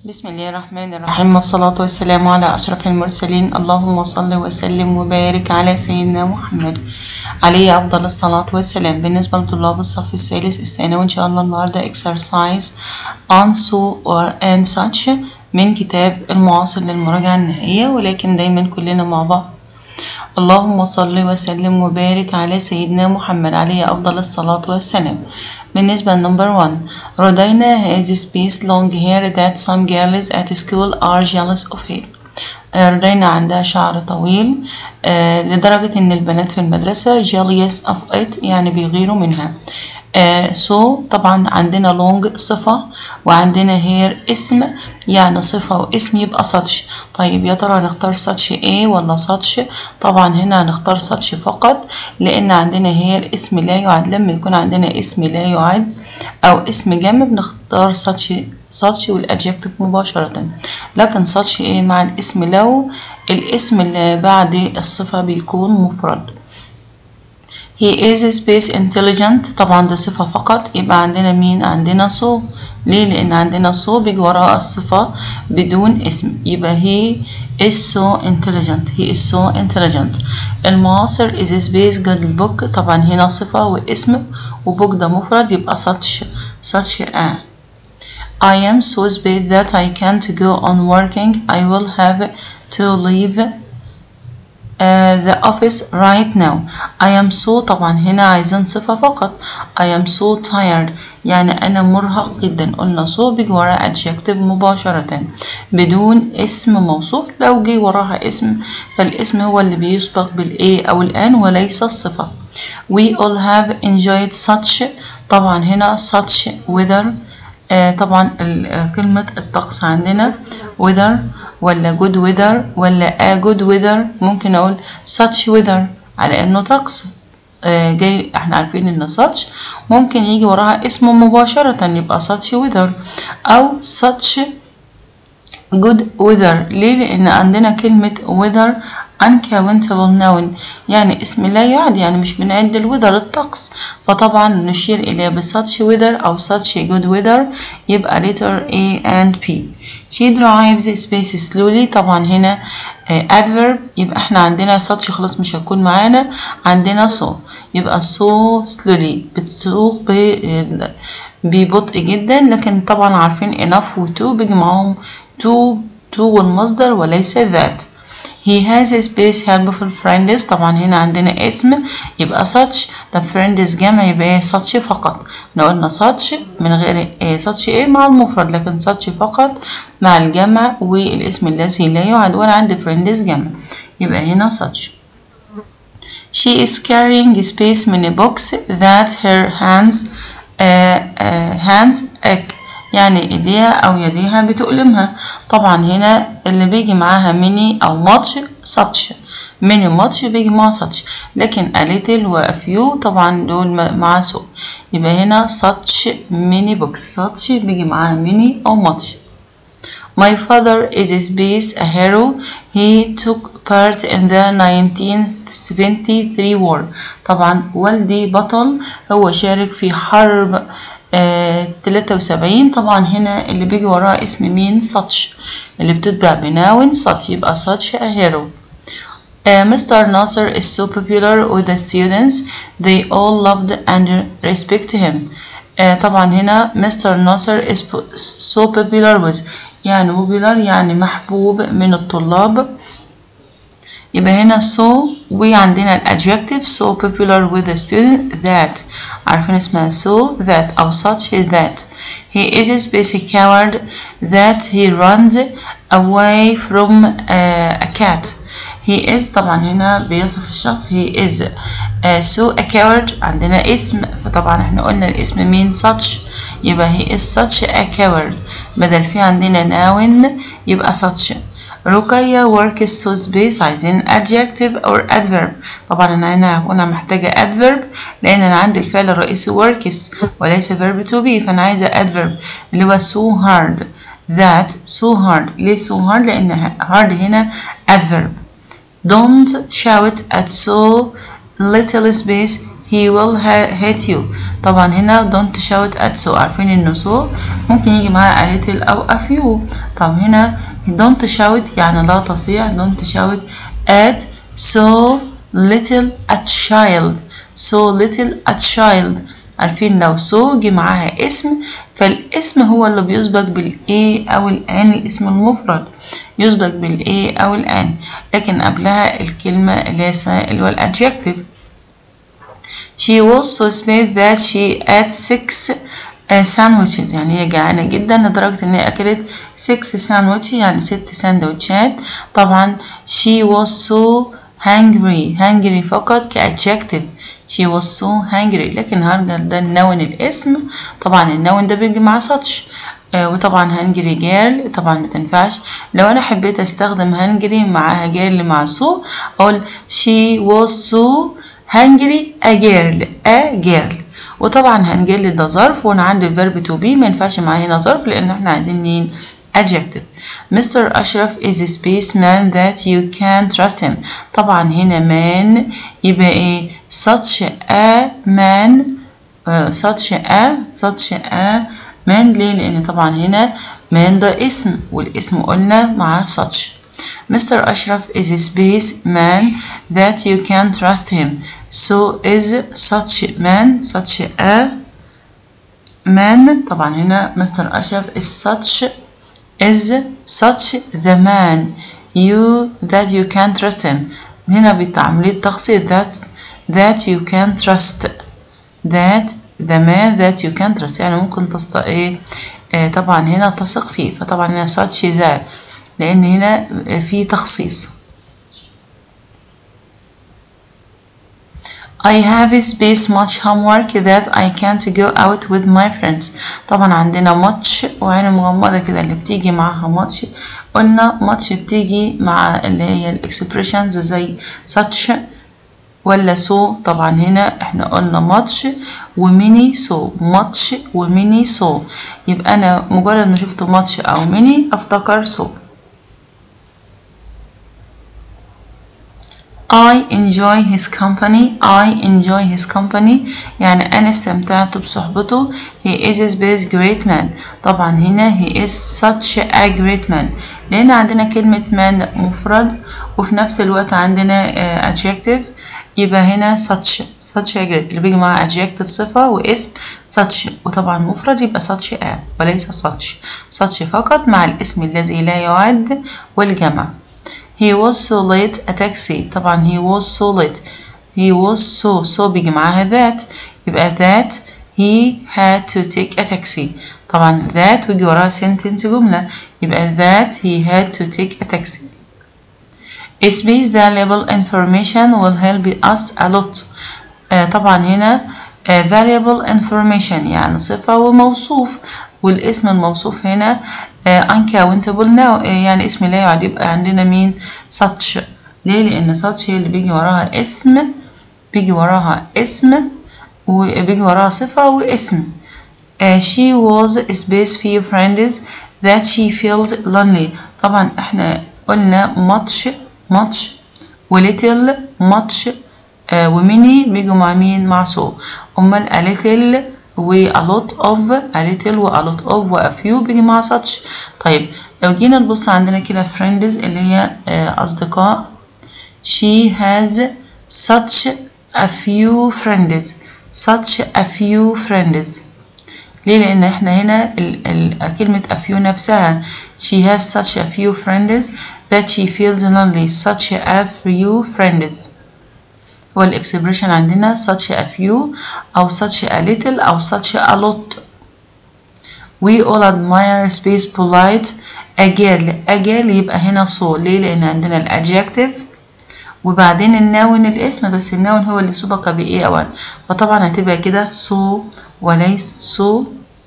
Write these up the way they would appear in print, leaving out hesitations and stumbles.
بسم الله الرحمن الرحيم، والصلاة والسلام على أشرف المرسلين. اللهم صل وسلم وبارك على سيدنا محمد عليه أفضل الصلاة والسلام. بالنسبة لطلاب الصف الثالث الثانوي إن شاء الله النهاردة exercise on so and such من كتاب المعاصر للمراجعة النهائية، ولكن دايما كلنا مع بعض. اللهم صل وسلم وبارك على سيدنا محمد عليه أفضل الصلاة والسلام. بالنسبة لنمبر 1، رودينا has space long hair that some girls at school are jealous of her. رودينا عندها شعر طويل لدرجة إن البنات في المدرسة jealous of it يعني بيغيروا منها. so طبعا عندنا long صفة وعندنا hair اسم، يعني صفة واسم يبقى ساتش. طيب يا ترى هنختار ساتش ايه ولا ساتش؟ طبعا هنا هنختار ساتش فقط، لان عندنا hair اسم لا يعد. لما يكون عندنا اسم لا يعد او اسم جمع بنختار ساتش والادجكتيف مباشرة، لكن ساتش ايه مع الاسم لو الاسم اللي بعد الصفة بيكون مفرد. he is space intelligent طبعا ده صفة فقط، يبقى عندنا مين؟ عندنا so. ليه؟ لأن عندنا so بيجي وراها الصفة بدون اسم، يبقى he is so intelligent. he is so intelligent. المعاصر is space good book طبعا هنا صفة واسم وbook ده مفرد، يبقى such a. I am so space that I can't go on working. I will have to leave the office right now. I am so طبعا هنا عايزين صفة فقط. I am so tired يعني أنا مرهق جدا. قلنا so بيجي وراها adjective مباشرة بدون اسم موصوف. لو جي وراها اسم فالاسم هو اللي بيسبق بالA أو الآن وليس الصفة. We all have enjoyed such طبعا هنا such weather. طبعا كلمة الطقس عندنا weather ولا good weather ولا a good weather. ممكن أقول such weather على إنه طقس جاي. احنا عارفين إن such ممكن يجي وراها اسم مباشرة يبقى such weather أو such good weather. ليه؟ لأن عندنا كلمة weather uncountable noun يعني اسم لا يعد، يعني مش بنعد الويذر الطقس، فطبعا نشير إليه ب such weather أو such good weather. يبقى letter A and P. she drives space slowly طبعا هنا adverb، يبقى احنا عندنا such خلاص مش هتكون معانا، عندنا so يبقى so slowly بتسوق ببطء جدا. لكن طبعا عارفين enough و to بيجي معاهم to والمصدر وليس that. he has a space helpful friends طبعا هنا عندنا اسم يبقى such. ده friends جمع يبقى such فقط. احنا قلنا such من غير such ايه مع المفرد، لكن such فقط مع الجمع والاسم الذي لا يعد، وانا عندي friends جمع يبقى هنا such. she is carrying space من a box that her hands يعني ايديها او يديها بتؤلمها. طبعا هنا اللي بيجي معاها ميني او much such. ميني much بيجي مع such، لكن a little و a few طبعا دول مع so. يبقى هنا such many books. such بيجي معاها ميني او much. my father is space a hero. he took part in the 1973 war. طبعا والدي بطل، هو شارك في حرب 73. طبعا هنا اللي بيجي وراها اسم مين؟ such اللي بتتبع بناون such يبقى such a hero. Mr. Nasser is so popular with the students. They all loved and respect him. طبعا هنا Mr. Nasser is so popular with يعني popular يعني محبوب من الطلاب، يبقى هنا so وعندنا الادجective so popular with the student that عارفين اسمها so that أو such that. he is a coward that he runs away from a cat. he is طبعا هنا بيصف الشخص he is so a coward عندنا اسم، فطبعا احنا قلنا الاسم مين؟ such يبقى he is such a coward. بدل في عندنا noun يبقى such. رقية works so space عايزين adjective or adverb. طبعا انا هنا هكون محتاجة adverb لان انا عندي الفعل الرئيسي works وليس verb to be، فانا عايزة adverb اللي هو so hard that. so hard ليه so hard؟ لان hard هنا adverb. don't shout at so little space he will hate you. طبعا هنا don't shout at so عارفين انه so ممكن يجي معاها a little او a few. طب هنا don't shout يعني لا تصيح. don't shout at so little a child. so little a child. عارفين لو so جه معاها اسم فالاسم هو اللي بيسبق بالA أو الآن. الاسم المفرد يسبق بالA أو الآن، لكن قبلها الكلمة اللي هو الadjective. She was so spaced that she ate 6 sandwiches. يعني هي جعانة جدا لدرجة ان هي اكلت 6 sandwiches يعني 6 سندوتشات. طبعا she was so hungry. hungry فقط كadjective. she was so hungry. لكن hungry ده النون الاسم. طبعا النون ده بيجي مع such. وطبعا hungry girl طبعا ما تنفعش. لو انا حبيت استخدم hungry معاها girl مع so اقول she was so hungry a girl. وطبعا هنجلي ده ظرف وانا عندي الفيرب تو بي ما ينفعش معايا هنا ظرف لان احنا عايزين مين؟ adjective. Mr. Ashraf is a spaceman that you can trust him. طبعا هنا man يبقى ايه؟ such a man. such a man. ليه؟ لان طبعا هنا man ده اسم والاسم قلنا مع such. Mr. Ashraf is a spaceman that you can trust him. So is such a man. طبعا هنا Mr. Ashraf is such the man that you can trust him. هنا بتعملية تخصيص that you can trust. that the man that you can trust يعني ممكن طبعا هنا تثق فيه. فطبعا هنا such that لأن هنا في تخصيص. I have space much homework that I can't go out with my friends. طبعا عندنا much وعين مغمضة كده اللي بتيجي معاها much. قلنا much بتيجي مع اللي هي الاكسبريشنز زي such ولا so. طبعا هنا احنا قلنا much وميني so. يبقى أنا مجرد ما شفت much أو ميني أفتكر so. I enjoy his company يعني أنا استمتعت بصحبته. he is a space great man. طبعا هنا he is such a great man لأن عندنا كلمة man مفرد وفي نفس الوقت عندنا adjective. يبقى هنا such a great اللي بيجي مع adjective صفة واسم such وطبعا مفرد يبقى such a وليس such فقط مع الاسم الذي لا يعد والجمع. He was so late a taxi. طبعا he was so بيجي معاها that يبقى that he had to take a taxi. طبعا that ويجي وراها sentence جملة يبقى that he had to take a taxi. Space valuable information will help us a lot. طبعا هنا valuable information يعني صفة وموصوف والاسم الموصوف هنا uncountable now يعني اسم لا يعد. يبقى عندنا مين؟ such. ليه؟ لأن such هي اللي بيجي وراها اسم وبيجي وراها صفة واسم. she was a space few friends that she feels lonely. طبعا احنا قلنا much وليتل much وميني بيجوا مع مين؟ مع so. أمال a little و a lot of و a few بيجي مع such. طيب لو جينا نبص عندنا كده friends اللي هي أصدقاء. she has such a few friends. ليه؟ لأن احنا هنا كلمة a few نفسها she has such a few friends that she feels lonely. such a few friends هو الإكسبريشن عندنا such a few أو such a little أو such a lot. we all admire space polite a girl يبقى هنا so. ليه؟ لأن عندنا الادجكتيف وبعدين النون الاسم بس النون هو اللي سبق بإيه أول فطبعا هتبقى كده so وليس so.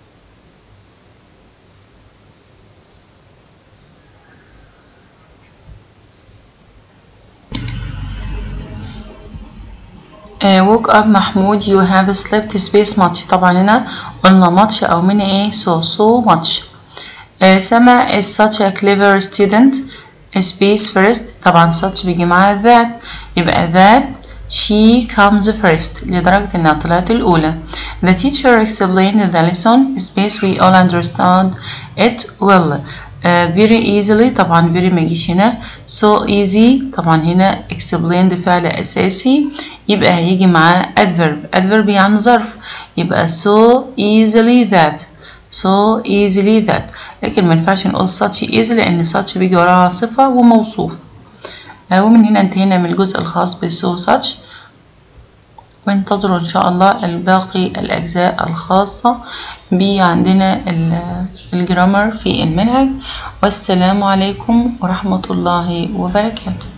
woke up محمود you have slept space much. طبعا هنا قلنا much أو من ايه so much. سما is such a clever student space first. طبعا such بيجي معاها that يبقى that she comes first لدرجة انها طلعت الأولى. the teacher explained the lesson space we all understood it well. very easily طبعا very ما يجيش هنا. so easy طبعا هنا explained فعل أساسي يبقى هيجي معاه adverb يعني ظرف، يبقى so easily that لكن ما ينفعش نقول such easy لأن such بيجي وراها صفة وموصوف. ومن هنا انتهينا من الجزء الخاص ب so such، وانتظروا إن شاء الله الباقي الأجزاء الخاصة عندنا الجرامر في المنهج. والسلام عليكم ورحمة الله وبركاته.